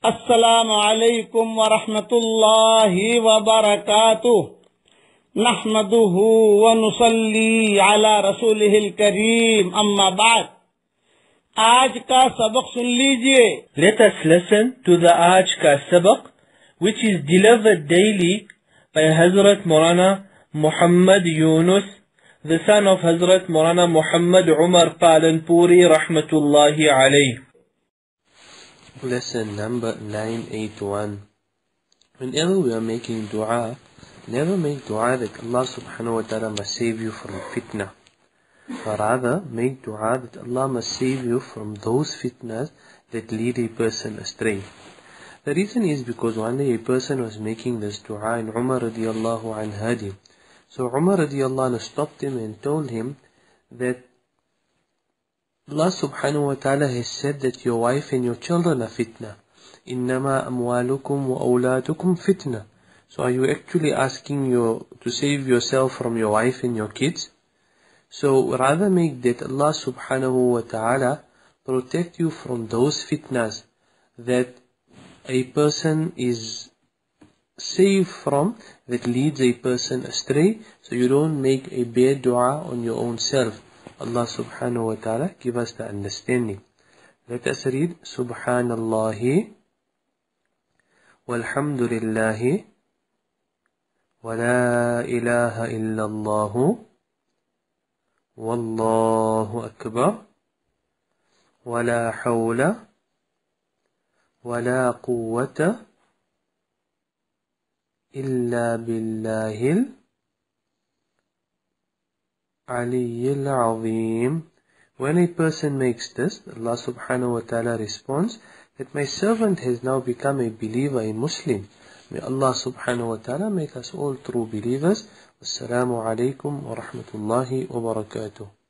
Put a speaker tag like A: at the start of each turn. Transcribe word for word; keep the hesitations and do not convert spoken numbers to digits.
A: السلام عليكم ورحمة الله وبركاته. نحمده ونصلي على رسوله الكريم. अम्मा बाद, आज का सबक सुन लीजिए.
B: Let us listen to the Aaj Ka Sabaq, which is delivered daily by Hazrat Maulana Muhammad Yunus, the son of Hazrat Maulana Muhammad Umar Palanpuri Rahmatullahi alayh.
C: Lesson number nine eighty-one. Whenever we are making dua, never make dua that Allah subhanahu wa ta'ala must save you from fitna. But rather, make dua that Allah must save you from those fitnas that lead a person astray. The reason is because one day a person was making this dua and Umar radiallahu anhu heard him. So Umar radiallahu anhu stopped him and told him that Allah subhanahu wa ta'ala has said that your wife and your children are fitna. Innama amwalukum wa awladukum fitna. So are you actually asking your, to save yourself from your wife and your kids? So rather make that Allah subhanahu wa ta'ala protect you from those fitnas that a person is saved from, that leads a person astray. So you don't make a bad dua on your own self. Allah subhanahu wa ta'ala give us the understanding. Let us read Subhanallahi walhamdulillahi wa la ilaha illallahu wallahu akbar wa la hawla wa la quwwata illa billahil Aliyyil Azim. When a person makes this, Allah subhanahu wa ta'ala responds that my servant has now become a believer, a Muslim. May Allah subhanahu wa ta'ala make us all true believers. Wassalamu alaikum wa rahmatullahi wa barakatuh.